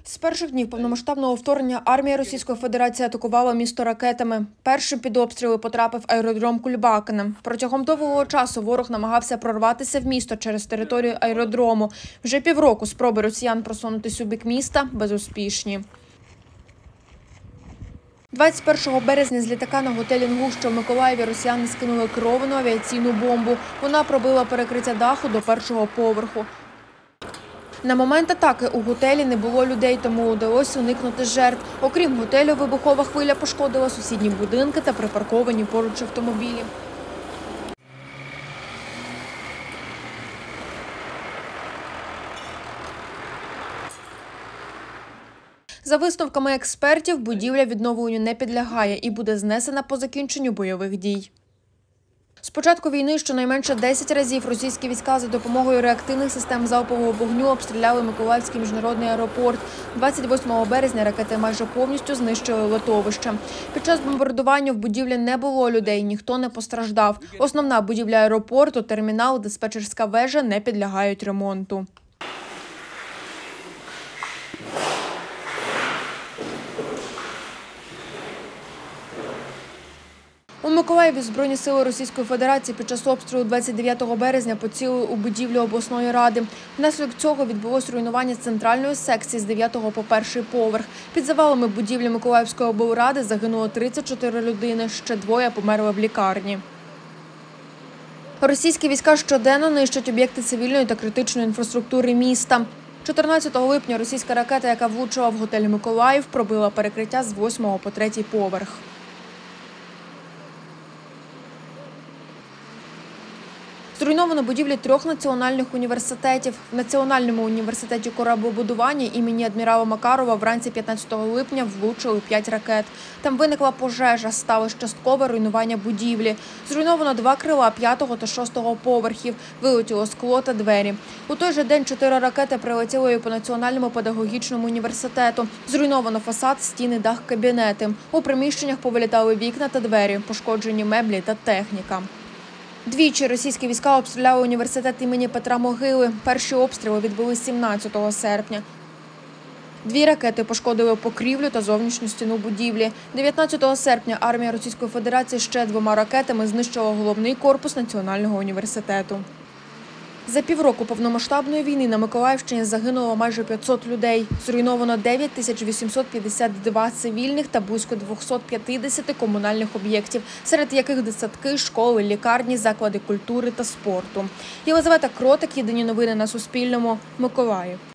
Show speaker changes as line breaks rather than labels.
З перших днів повномасштабного вторгнення армія Російської Федерації атакувала місто ракетами. Першим під обстріли потрапив аеродром Кульбакине. Протягом довгого часу ворог намагався прорватися в місто через територію аеродрому. Вже півроку спроби росіян просунутися у бік міста безуспішні. 21 березня з літака на готелі «Інгулська» в Миколаєві росіяни скинули керовану авіаційну бомбу. Вона пробила перекриття даху до першого поверху. На момент атаки у готелі не було людей, тому вдалося уникнути жертв. Окрім готелю, вибухова хвиля пошкодила сусідні будинки та припарковані поруч автомобілі. За висновками експертів, будівля відновленню не підлягає і буде знесена по закінченню бойових дій. З початку війни щонайменше 10 разів російські війська за допомогою реактивних систем залпового вогню обстріляли Миколаївський міжнародний аеропорт. 28 березня ракети майже повністю знищили литовище. Під час бомбардування в будівлі не було людей, ніхто не постраждав. Основна будівля аеропорту, термінал, диспетчерська вежа не підлягають ремонту. У Миколаєві Збройні сили Російської Федерації під час обстрілу 29 березня поцілили у будівлю обласної ради. Внаслідок цього відбулось руйнування центральної секції з 9 по 1 поверх. Під завалами будівлі Миколаївської облради загинуло 34 людини, ще 2 померли в лікарні. Російські війська щоденно нищать об'єкти цивільної та критичної інфраструктури міста. 14 липня російська ракета, яка влучила в готель «Миколаїв», пробила перекриття з 8 по 3 поверх. Зруйновано будівлі 3 національних університетів. В Національному університеті кораблебудування імені адмірала Макарова вранці 15 липня влучили 5 ракет. Там виникла пожежа, сталося часткове руйнування будівлі. Зруйновано 2 крила 5 та 6 поверхів, вилетіло скло та двері. У той же день 4 ракети прилетіли по Національному педагогічному університету. Зруйновано фасад, стіни, дах, кабінети. У приміщеннях повилітали вікна та двері, пошкоджені меблі та техніка. Двічі російські війська обстріляли університет імені Петра Могили. Перші обстріли відбулись 17 серпня. 2 ракети пошкодили покрівлю та зовнішню стіну будівлі. 19 серпня армія Російської Федерації ще 2 ракетами знищила головний корпус Національного університету. За півроку повномасштабної війни на Миколаївщині загинуло майже 500 людей. Зруйновано 9852 цивільних та близько 250 комунальних об'єктів, серед яких дитсадки, школи, лікарні, заклади культури та спорту. Єлизавета Кротик, єдині новини на Суспільному, Миколаїв.